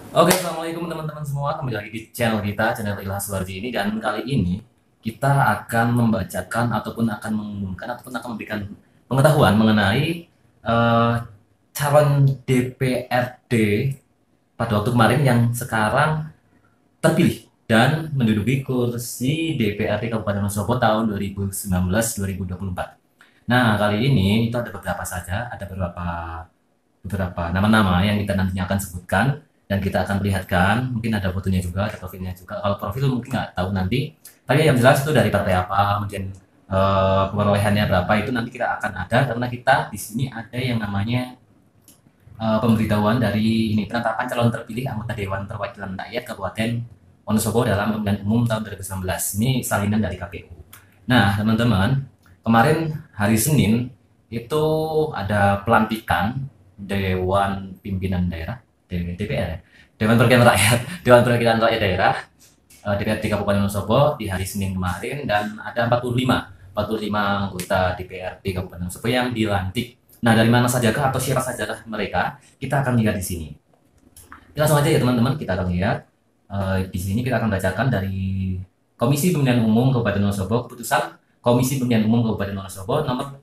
Oke, assalamualaikum teman-teman semua. Kembali lagi di channel kita, channel Ilham Suwardi ini. Dan kali ini kita akan membacakan ataupun akan mengumumkan ataupun akan memberikan pengetahuan mengenai eh, calon DPRD pada waktu kemarin yang sekarang terpilih dan menduduki kursi DPRD Kabupaten Wonosobo tahun 2019-2024. Nah, kali ini itu ada beberapa saja, ada beberapa nama-nama yang kita nantinya akan sebutkan dan kita akan perlihatkan. Mungkin ada fotonya juga, ada profilnya juga. Kalau profil mungkin nggak tahu nanti, tapi yang jelas itu dari partai apa, kemudian perolehannya berapa itu nanti kita akan ada karena kita di sini ada yang namanya pemberitahuan dari ini penetapan calon terpilih anggota Dewan Perwakilan Rakyat Kabupaten Wonosobo dalam pemilihan umum tahun 2019. Ini salinan dari KPU. Nah, teman-teman, kemarin hari Senin itu ada pelantikan Dewan Pimpinan Daerah, DPR, ya? Dewan Perwakilan Rakyat, Dewan Perwakilan Rakyat Daerah, DPRD Kabupaten Wonosobo di hari Senin kemarin dan ada 45 anggota DPRD Kabupaten Wonosobo yang dilantik. Nah, dari mana sajakah atau siapa sajakah mereka? Kita akan lihat di sini. Kita langsung aja ya teman-teman, kita akan lihat. Di sini kita akan bacakan dari Komisi Pemilihan Umum Kabupaten Wonosobo, keputusan Komisi Pemilihan Umum Kabupaten Wonosobo nomor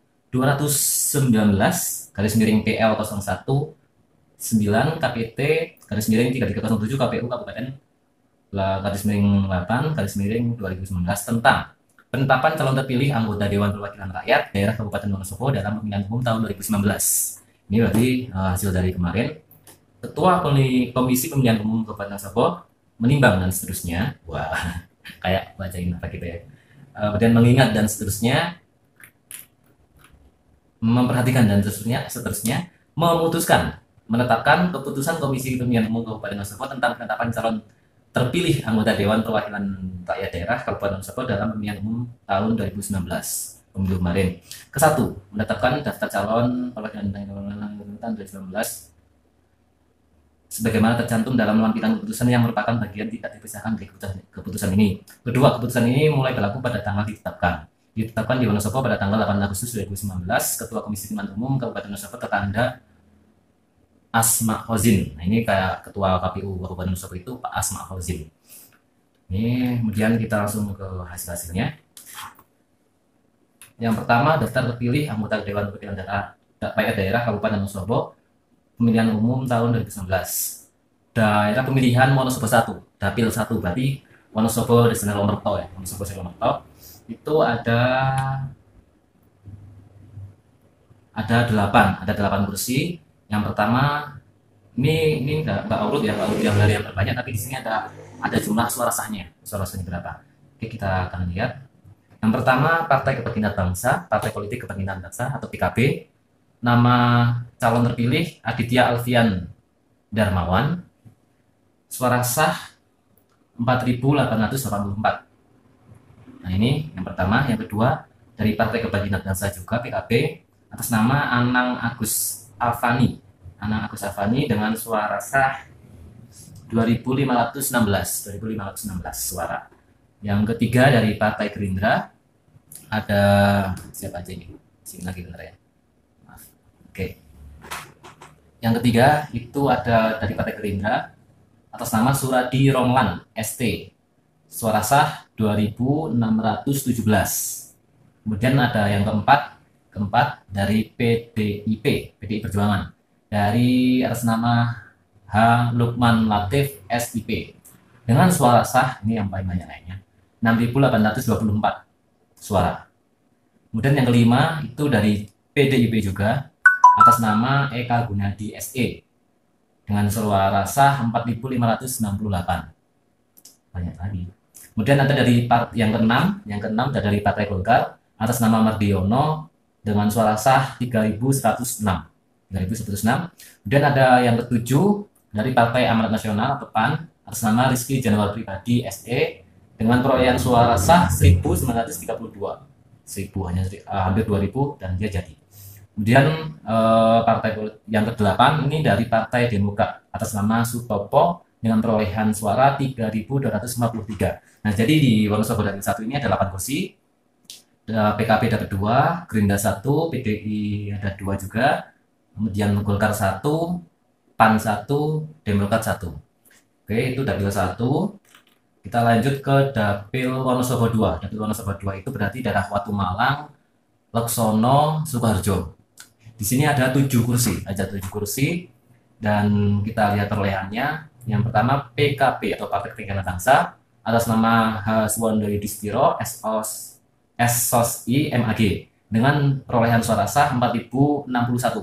219 garis miring PL 01 9 KPT garis miring 3307 KPU Kabupaten garis miring 8 garis miring 2019 tentang penetapan calon terpilih anggota Dewan Perwakilan Rakyat Daerah Kabupaten Wonosobo dalam pemilihan umum tahun 2019. Ini berarti hasil dari kemarin. Ketua Komisi Pemilihan Umum Kabupaten Wonosobo menimbang dan seterusnya. Wah, kayak bacain apa gitu ya. Kemudian mengingat dan seterusnya, memperhatikan dan seterusnya, memutuskan menetapkan keputusan Komisi Pemilihan Umum Kabupaten Wonosobo tentang penetapan calon terpilih anggota Dewan Perwakilan Rakyat Daerah Kabupaten Wonosobo dalam pemilihan umum tahun 2019 pemilu kemarin. Kesatu, menetapkan daftar calon perwakilan tahun 2019 sebagaimana tercantum dalam lampiran keputusan yang merupakan bagian tidak dipisahkan dari keputusan ini. Kedua, keputusan ini mulai berlaku pada tanggal ditetapkan. Ditetapkan di Wonosobo pada tanggal 8 Agustus 2019, Ketua Komisi Pemilihan Umum Kabupaten Wonosobo tertanda Asma Hozin. Nah, ini kayak Ketua KPU Kabupaten Wonosobo itu Pak Asma Hozin. Ini kemudian kita langsung ke hasil-hasilnya. Yang pertama, daftar terpilih anggota Dewan Perwakilan Rakyat Daerah Kabupaten Wonosobo pemilihan umum tahun 2019. Daerah pemilihan Wonosobo 1, Dapil 1, berarti Wonosobo Desa Lomerto ya, Wonosobo Desa Lomerto. Itu ada 8 kursi. Yang pertama ini nggak urut ya, nggak urut yang dari yang terbanyak, tapi di sini ada jumlah suara sahnya berapa. Oke, kita akan lihat. Yang pertama, Partai Kebangkitan Bangsa, Partai Politik Kebangkitan Bangsa atau PKB. Nama calon terpilih Aditya Alfian Darmawan. Suara sah 4.884. Nah, ini yang pertama. Yang kedua, dari Partai Kebangkitan Bangsa juga PKB atas nama Anang Agus Avani. Anang Agus Avani dengan suara sah 2.516 suara. Yang ketiga dari Partai Gerindra ada siapa aja ini? Sini lagi bentar ya. Maaf. Oke. Yang ketiga itu ada dari Partai Gerindra atas nama Suradi Romlan ST. Suara sah 2.617. Kemudian ada yang keempat dari PDI Perjuangan dari atas nama H. Lukman Latif SIP dengan suara sah, ini yang paling banyak lainnya, 6.824 suara. Kemudian yang kelima itu dari PDIP juga atas nama Eka Gunadi SE dengan suara sah 4.568. Banyak lagi. Kemudian ada dari yang keenam ada dari Partai Golkar atas nama Mardiono dengan suara sah 3.106. Kemudian ada yang ketujuh dari Partai Amanat Nasional atau PAN atas nama Rizky Januar Pribadi SE dengan perolehan suara sah 1.932. 1.000 hanya hampir 2.000 dan dia jadi. Kemudian partai yang ke-8 ini dari Partai Demokrat atas nama Sutopo dengan perolehan suara 3.253. Nah, jadi di Wonosobo Dapil 1 ini ada 8 kursi. PKB dapat 2, Gerindra 1, PDI ada 2 juga. Kemudian Golkar 1, PAN 1, Demokrat 1. Oke, itu dapil 1. Kita lanjut ke dapil Wonosobo 2. Dapil Wonosobo 2 itu berarti daerah Watu Malang, Leksono, Sukoharjo. Di sini ada 7 kursi, dan kita lihat perolehannya. Yang pertama PKB atau Partai Kebangkitan Bangsa atas nama Haswondo Yudhistiro SOSI MAG dengan perolehan suara sah 4061.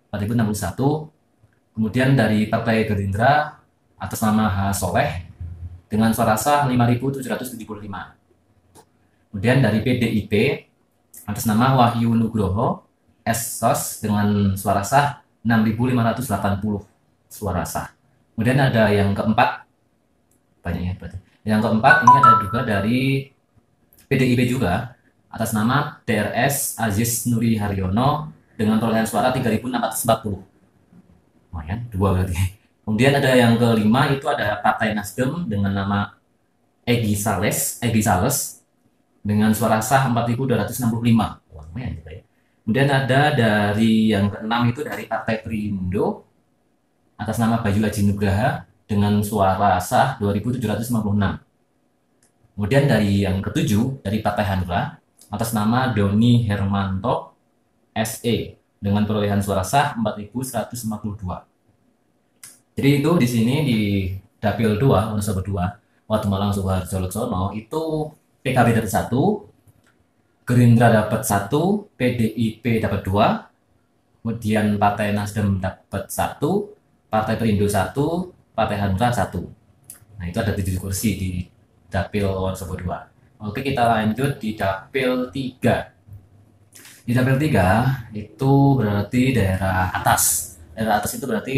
Kemudian dari Partai Gerindra atas nama H. Soleh dengan suara sah 5775. Kemudian dari PDIP atas nama Wahyu Nugroho SOS dengan suara sah 6580 suara sah. Kemudian ada yang keempat, banyaknya berarti. Yang keempat ini ada juga dari PDIP juga atas nama DRS Aziz Nuri Haryono dengan perolehan suara 3640. Lumayan, 2 berarti. Kemudian ada yang kelima, itu ada Partai Nasdem dengan nama Egy Sales dengan suara sah 4265. Wah, lumayan juga ya. Kemudian ada dari yang keenam, itu dari Partai Perindo atas nama Bayu Aji Nugraha dengan suara sah 2756. Kemudian dari yang ketujuh, dari Partai Hanura atas nama Doni Hermanto SE dengan perolehan suara sah 4152. Jadi itu di sini di dapil 2 Wonosobo 2 Watu Malang Sukoharjo Leksono itu PKB dapat 1, Gerindra dapat 1, PDIP dapat 2, kemudian Partai Nasdem dapat 1, Partai Perindo 1, Partai Hanura 1. Nah, itu ada 7 kursi di dapil Wonosobo 2. Oke, kita lanjut di dapil 3. Di dapil 3 itu berarti daerah atas. Daerah atas itu berarti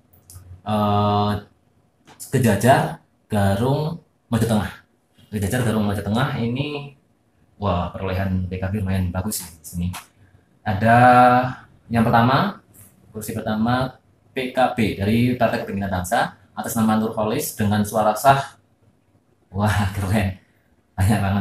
Kejajar, Garung, Mojo Tengah. Kejajar, Garung, Mojo Tengah ini, wah, perolehan PKB lumayan bagus di sini. Ada yang pertama, kursi pertama PKB dari Partai Kebangkitan Bangsa atas nama Nurholis dengan suara sah, wah, keren, banyak banget,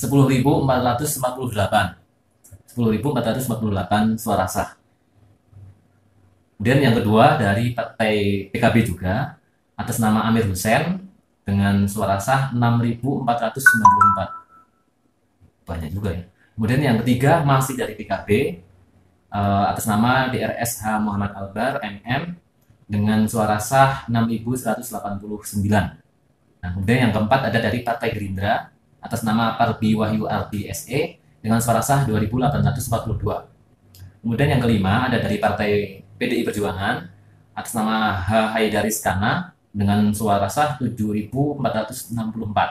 10.448 suara sah. Kemudian yang kedua dari Partai PKB juga atas nama Amir Hussein dengan suara sah 6.494. Banyak juga ya. Kemudian yang ketiga masih dari PKB atas nama DRSH Muhammad Albar MM dengan suara sah 6.189. Nah, kemudian yang keempat ada dari Partai Gerindra atas nama Parbi Wahyu Ardi SE dengan suara sah 2.842. Kemudian yang kelima ada dari Partai PDI Perjuangan atas nama H. Haidaris Kana dengan suara sah 7.464.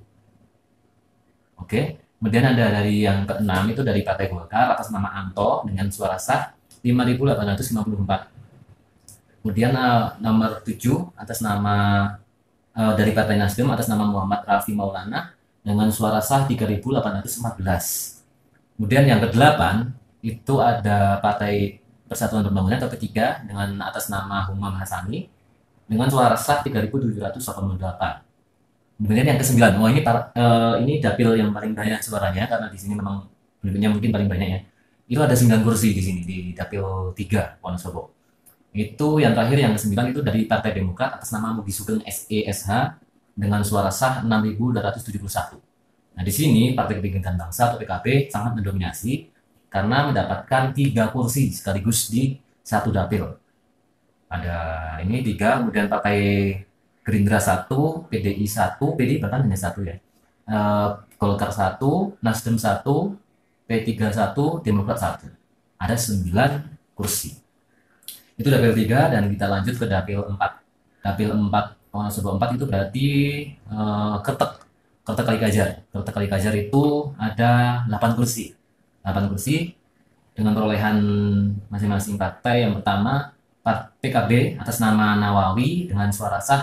Oke, kemudian ada dari yang keenam, itu dari Partai Golkar atas nama Anto dengan suara sah 5.854. Kemudian nomor 7 atas nama dari Partai Nasdem atas nama Muhammad Rafi Maulana dengan suara sah 3.814. Kemudian yang ke-8 itu ada Partai Persatuan Pembangunan atau P3 dengan atas nama Humam Hasani dengan suara sah 3.788. Kemudian yang ke-9, wah ini dapil yang paling banyak suaranya karena di sini memang penduduknya mungkin paling banyak ya. Itu ada 9 kursi di sini di dapil 3 Wonosobo. Itu yang terakhir, yang ke-9 itu dari Partai Demokrat atas nama Mugi Sugeng SESH dengan suara sah 6.271. Nah, di sini Partai Kebangkitan Bangsa atau PKB sangat mendominasi karena mendapatkan 3 kursi sekaligus di satu dapil. Ada ini 3, kemudian Partai Gerindra 1, PDI 1, PDI bahkan hanya 1 ya. Golkar 1, Nasdem 1, P3 1, Demokrat 1. Ada 9 kursi. Itu dapil 3 dan kita lanjut ke dapil 4. Dapil 4 Wonosobo 4 itu berarti Kertek Kalikajar. Kertek Kalikajar itu ada 8 kursi. 8 kursi dengan perolehan masing-masing partai. Yang pertama PKB atas nama Nawawi dengan suara sah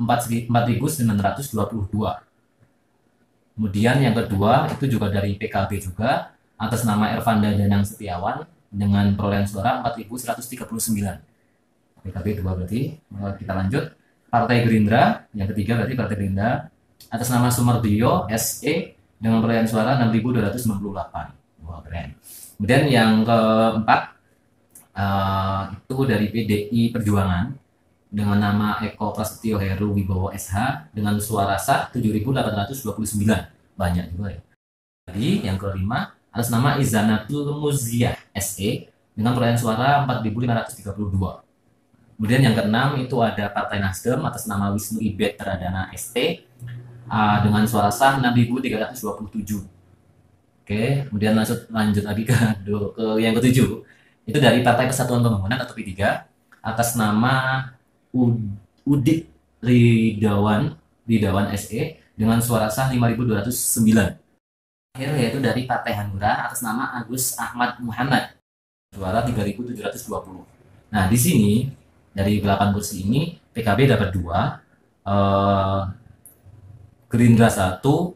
4.922. Kemudian yang kedua itu juga dari PKB juga atas nama Ervanda Danang Setiawan dengan perolehan suara 4.139. PKB 2 berarti. Kita lanjut Partai Gerindra, yang ketiga berarti Partai Gerindra atas nama Sumardio SE dengan perolehan suara 6.298. Wah, keren. Kemudian yang keempat itu dari PDI Perjuangan dengan nama Eko Prasetyo Heru Wibowo SH dengan suara sah 7.829. Banyak juga ya. Jadi yang kelima atas nama Izanatul Muziah SE dengan perolehan suara 4.532. Kemudian yang keenam itu ada Partai Nasdem atas nama Wisnu Ibet Pradana ST dengan suara sah 6.327. Oke, kemudian lanjut lagi ke yang ketujuh. Itu dari Partai Persatuan Pembangunan atau P3 atas nama Udik Ridawan SE dengan suara sah 5.209. Akhir yaitu dari Partai Hanura atas nama Agus Ahmad Muhammad suara 3.720. Nah, di sini dari 8 kursi ini PKB dapat 2, Gerindra 1,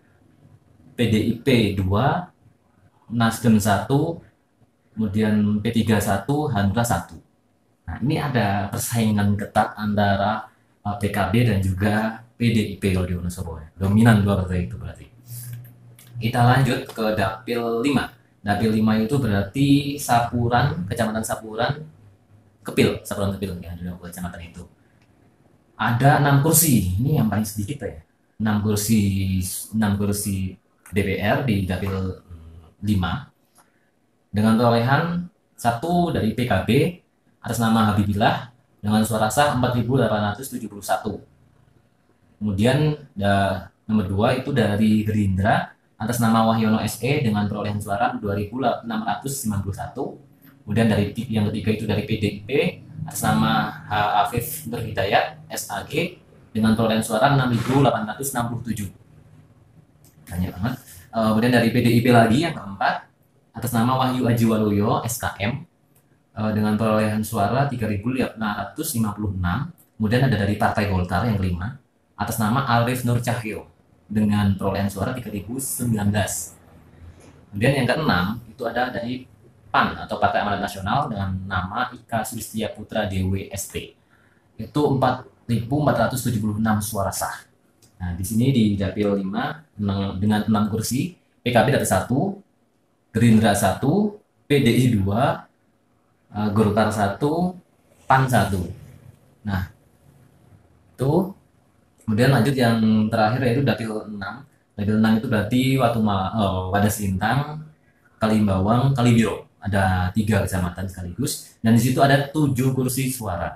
PDIP 2, Nasdem 1, kemudian P3 1, Hanura 1. Nah, ini ada persaingan ketat antara PKB dan juga PDIP kalau di Wonosobo. Dominan dua partai itu berarti. Kita lanjut ke Dapil 5. Dapil 5 itu berarti Sapuran, Kecamatan Sapuran, Sapuran Kepil ya, di kecamatan itu. Ada 6 kursi. Ini yang paling sedikit ya. 6 kursi DPR di Dapil 5 dengan perolehan 1 dari PKB atas nama Habibillah dengan suara sah 4.871. Kemudian nomor 2 itu dari Gerindra atas nama Wahyono SE dengan perolehan suara 2.691. Kemudian dari yang ketiga itu dari PDIP atas nama Afif Nur Hidayat SAG dengan perolehan suara 6.867. Banyak banget. Kemudian dari PDIP lagi yang keempat atas nama Wahyu Aji Waluyo SKM dengan perolehan suara 3.856. Kemudian ada dari Partai Golkar yang kelima atas nama Arif Nur Cahyo dengan perolehan suara 3.019. Kemudian yang keenam itu ada dari PAN atau Partai Amanat Nasional dengan nama Ika Sulistia Putra Dewi ST. Itu 4.476 suara sah. Nah, di sini di Dapil 5 dengan 6 kursi, PKB dapat 1, Gerindra 1, PDI 2, Golkar 1, PAN 1. Nah, itu kemudian lanjut yang terakhir yaitu Dapil 6. Dapil 6 itu berarti Wadas Lintang, Kalimbawang, Kalibiro. Ada 3 kecamatan sekaligus. Dan di situ ada 7 kursi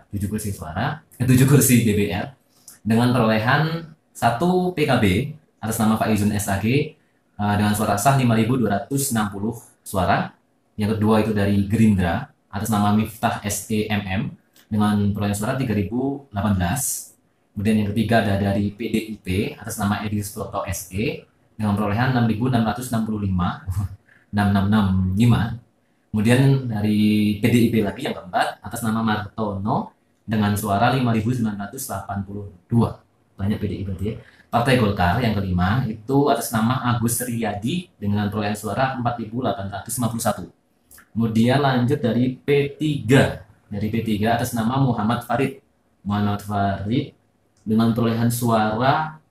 DPR dengan perolehan 1 PKB atas nama Faizun SAG dengan suara sah 5.260 suara. Yang kedua itu dari Gerindra atas nama Miftah SEMM dengan perolehan suara 3.018. Kemudian yang ketiga ada dari PDIP atas nama Edis Proto SE dengan perolehan 6.665. 665. Kemudian dari PDIP lagi yang keempat atas nama Martono dengan suara 5.982. Banyak PDIP berarti ya. Partai Golkar yang kelima itu atas nama Agus Riyadi dengan perolehan suara 4.851. Kemudian lanjut dari P3. Dari P3 atas nama Muhammad Farid dengan perolehan suara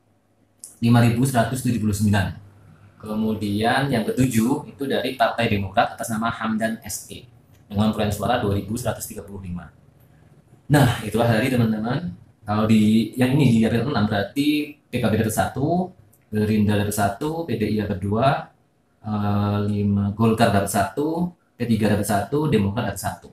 5.179. Kemudian yang ketujuh itu dari Partai Demokrat atas nama Hamdan SE dengan perolehan suara 2.135. Nah, itulah dari teman-teman. Kalau di yang ini di Dapil 6 berarti PKB dapat 1, Gerindra dapat 1, PDI dapat 2, 5 Golkar dapat 1, P3 dapat 1, Demokrat dapat 1.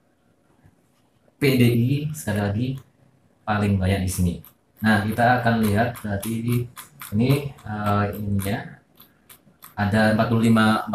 PDI sekali lagi paling banyak di sini. Nah, kita akan lihat berarti ini ininya ada 45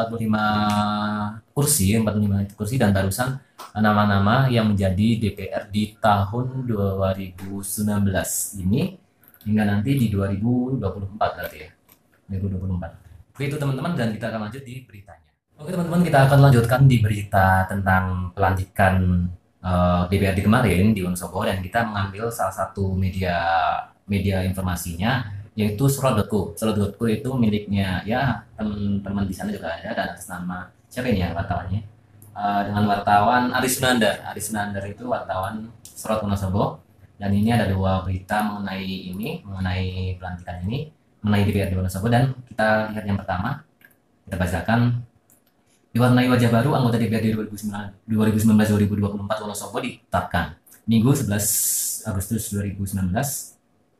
kursi dan barusan nama-nama yang menjadi DPR di tahun 2019 ini hingga nanti di 2024 berarti ya. 2024. Oke, itu teman-teman, dan kita akan lanjut di beritanya. Oke teman-teman, kita akan lanjutkan di berita tentang pelantikan DPRD kemarin di Wonosobo, dan kita mengambil salah satu media informasinya yaitu Srot.co. Srot.co itu miliknya ya teman-teman di sana juga ada, dan atas nama siapa ini ya wartawannya? Dengan wartawan Aris Sunandar. Aris Sunandar itu wartawan Srot Wonosobo, dan ini ada 2 berita mengenai pelantikan ini, mengenai DPRD Wonosobo, dan kita lihat yang pertama. Kita bacakan. Diwarnai wajah baru, anggota DPRD 2019-2024 Wonosobo ditetapkan. Minggu 11 Agustus 2019,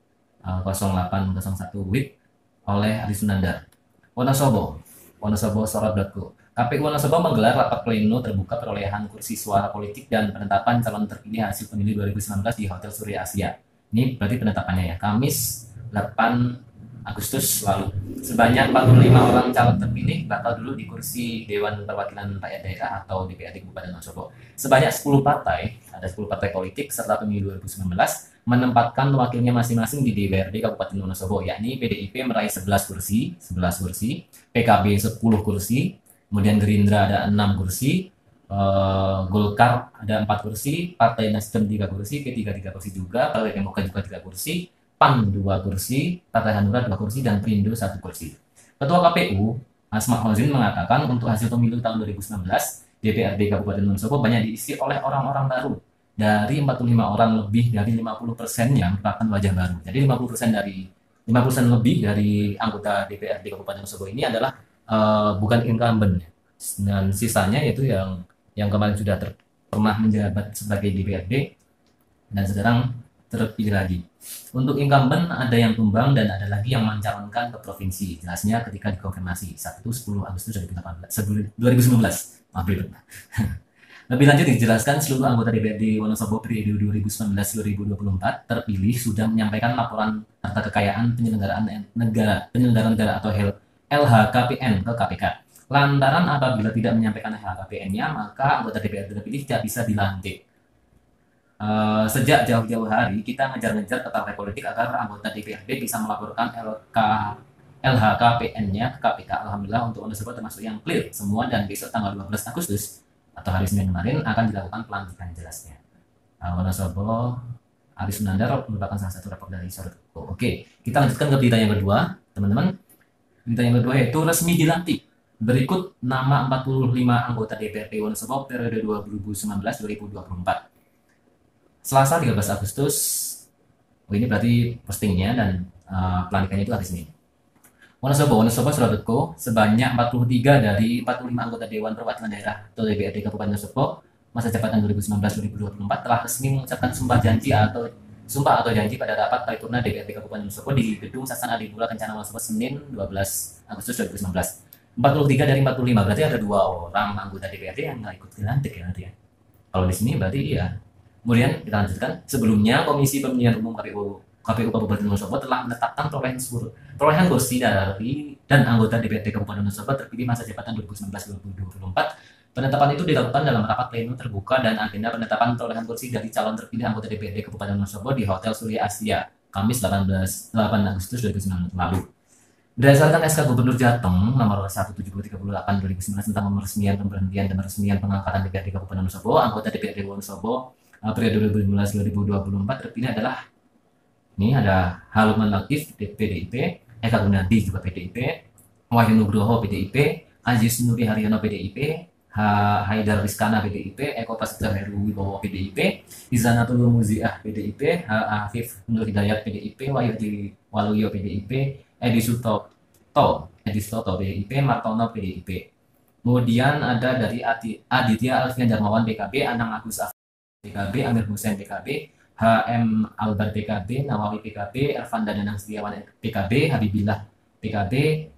0801 WIB oleh Adi Sunandar. Wonosobo Sorot.co. KPU Wonosobo menggelar rapat pleno terbuka perolehan kursi suara politik dan penetapan calon terpilih hasil pemilu 2019 di Hotel Surya Asia. Ini berarti penetapannya ya, Kamis 8 Agustus lalu. Sebanyak 45 orang calon terpilih bakal dulu di kursi Dewan Perwakilan Rakyat Daerah atau DPRD Kabupaten Wonosobo. Sebanyak 10 partai, ada 10 partai politik serta pemilu 2019 menempatkan wakilnya masing-masing di DPRD Kabupaten Wonosobo, yakni PDIP meraih 11 kursi, PKB 10 kursi, kemudian Gerindra ada 6 kursi, Golkar ada 4 kursi, Partai Nasdem 3 kursi, P3 3 kursi juga, Partai Demokrat juga 3 kursi, PAN 2 kursi, Partai Hanura 2 kursi, dan Perindo 1 kursi. Ketua KPU, Asma Hozin mengatakan untuk hasil pemilu tahun 2019, DPRD Kabupaten Wonosobo banyak diisi oleh orang-orang baru. Dari 45 orang, lebih dari 50% yang merupakan wajah baru. Jadi 50% lebih dari anggota DPRD Kabupaten Wonosobo ini adalah bukan incumbent, dan sisanya yaitu yang kemarin sudah pernah menjabat sebagai DPRD dan sekarang terpilih lagi. Untuk incumbent ada yang tumbang dan ada lagi yang mencalonkan ke provinsi. Jelasnya ketika dikonfirmasi Sabtu 10 Agustus 2019. Lebih lanjut dijelaskan seluruh anggota DPRD Wonosobo periode 2019-2024 terpilih sudah menyampaikan laporan harta kekayaan penyelenggaraan negara atau LHKPN ke KPK. Lantaran apabila tidak menyampaikan LHKPN-nya, maka anggota DPRD terpilih tidak bisa dilantik. Sejak jauh-jauh hari kita ngejar-ngejar ke partai politik agar anggota DPRD bisa melaporkan LHKPN-nya ke KPK. Alhamdulillah untuk Wonosobo termasuk yang clear semua, dan besok tanggal 12 Agustus atau hari Senin kemarin akan dilakukan pelantikan jelasnya. Wonosobo, Adi Sunandar merupakan salah satu rapor dari Sorot.co. Oke, kita lanjutkan ke berita yang kedua, teman-teman. Berita yang kedua yaitu resmi dilantik. Berikut nama 45 anggota DPRD Wonosobo periode 2019-2024. Selasa 13 Agustus, ini berarti postingnya, dan pelantikannya itu hari Senin. Wonosobo Sorot.co, sebanyak 43 dari 45 anggota Dewan Perwakilan Daerah atau DPRD Kabupaten Wonosobo masa jabatan 2019-2024 telah resmi mengucapkan sumpah atau janji pada rapat paripurna DPRD Kabupaten Wonosobo di Gedung Sasana Adipura Kencana Wonosobo Senin 12 Agustus 2019. 43 dari 45, berarti ada 2 orang anggota DPRD yang nggak ikut dilantik ya nanti ya. Kalau di sini berarti iya. Kemudian kita lanjutkan. Sebelumnya Komisi Pemilihan Umum KPU Kabupaten Wonosobo telah menetapkan perolehan kursi dan anggota DPRD Kabupaten Wonosobo terpilih masa jabatan 2019-2024. Penetapan itu dilakukan dalam rapat pleno terbuka dan agenda penetapan perolehan kursi dari calon terpilih anggota DPRD Kabupaten Wonosobo di Hotel Surya Asia, Kamis 8 Agustus 2019 lalu. Berdasarkan SK Gubernur Jateng nomor 1738/2019 tentang peresmian pemberhentian dan peresmian pengangkatan DPRD Kabupaten Wonosobo, anggota DPRD Wonosobo periode 2015-2024 terpilih adalah, ini ada Haluman Latif PDIP, Eka Gunadi juga PDIP, Wahyu Nugroho PDIP, Aziz Nuri Haryono PDIP, Haidar Rizkana PDIP, Eko Prasetyo Heru Wibowo PDIP, Izanatul Muziah PDIP, Afif Nur Hidayat PDIP, Wahyudi Waluyo PDIP, Edi Sutoto PDIP, Martono PDIP. Kemudian ada dari Aditya Alfian Darmawan PKB, Anang Agus PKB, Amir Hussein PKB, HM Albar PKB, Nawawi PKB, Ervanda Danang Setiawan PKB, Habibillah PKB,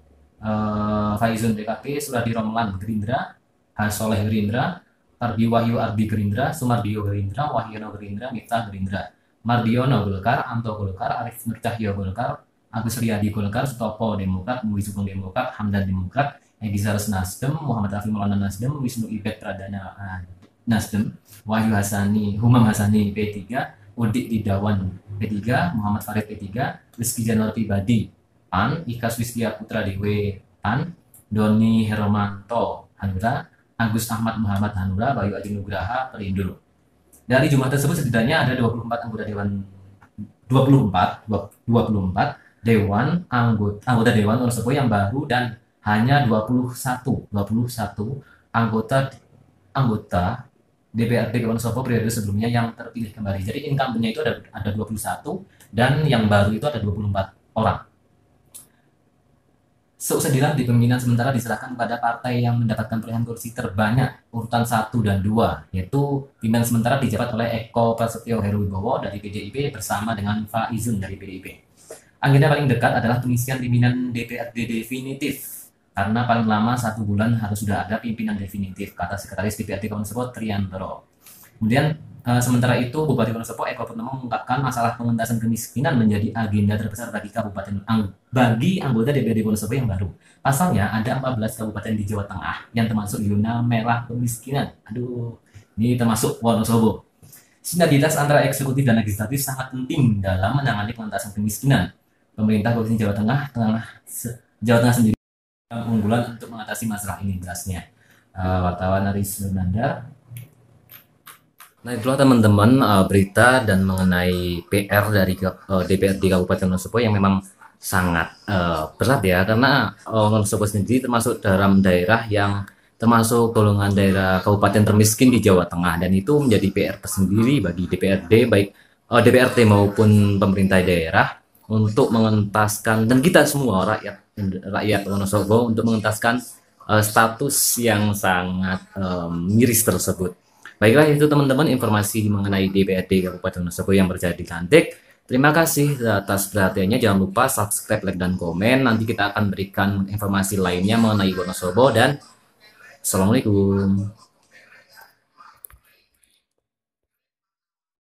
Faizun PKB, Suradi Romlan Gerindra, Hasoleh Gerindra, Ardi Wahyu Ardi Gerindra, Sumardio Gerindra, Wahyono Gerindra, Miftah Gerindra, Mardiono Golkar, Anto Golkar, Arif Nur Cahyo Golkar, Agus Riyadi Golkar, Sutopo Demokrat, Budi Sugeng Demokrat, Hamdan Demokrat, Edi Saras Nasdem, Muhammad Rafi Maulana Nasdem, Wisnu Ibet Pradana Nasdem, Wahyu Humam Hasani P3, Udik Didawan P3, Muhammad Farid P3, Rizky Januar Pribadi PAN, Ikas Wistia Putra Dewe PAN, Doni Hermanto Hanura, Agus Ahmad Muhammad Hanura, Bayu Adi Nugraha Perindo. Dari jumlah tersebut setidaknya ada 24 anggota Dewan 24 anggota Dewan Wonosobo yang baru, dan hanya 21 anggota DPRD Wonosobo periode sebelumnya yang terpilih kembali. Jadi incumbent-nya itu ada 21 dan yang baru itu ada 24 orang. Seusai di pemimpinan sementara diserahkan pada partai yang mendapatkan perolehan kursi terbanyak urutan 1 dan 2, yaitu pimpinan sementara dijabat oleh Eko Prasetyo Heruwibowo dari PDIP bersama dengan Faizun dari PDIP. Agenda paling dekat adalah pengisian pimpinan DPRD definitif, karena paling lama 1 bulan harus sudah ada pimpinan definitif, kata Sekretaris DPRD Wonosobo Triantoro. Kemudian sementara itu, Bupati Wonosobo Eko Purnomo mengungkapkan masalah pengentasan kemiskinan menjadi agenda terbesar bagi anggota DPRD Wonosobo yang baru. Pasalnya ada 14 kabupaten di Jawa Tengah yang termasuk zona merah kemiskinan. Aduh, ini termasuk Wonosobo. Sinergitas antara eksekutif dan legislatif sangat penting dalam menangani pengentasan kemiskinan. Pemerintah Provinsi Jawa Tengah sendiri unggulan untuk mengatasi masalah ini, jelasnya. Wartawan Aris Nandar. Nah, itulah teman-teman berita dan mengenai PR dari DPRD Kabupaten Wonosobo yang memang sangat berat ya, karena Wonosobo sendiri termasuk dalam daerah yang termasuk golongan daerah kabupaten termiskin di Jawa Tengah, dan itu menjadi PR tersendiri bagi DPRD, baik DPRD maupun pemerintah daerah, untuk mengentaskan, dan kita semua rakyat Wonosobo untuk mengentaskan status yang sangat miris tersebut. Baiklah, itu teman-teman informasi mengenai DPRD Kabupaten Wonosobo yang berjadi cantik. Terima kasih atas perhatiannya. Jangan lupa subscribe, like, dan komen. Nanti kita akan berikan informasi lainnya mengenai Wonosobo, dan Assalamualaikum.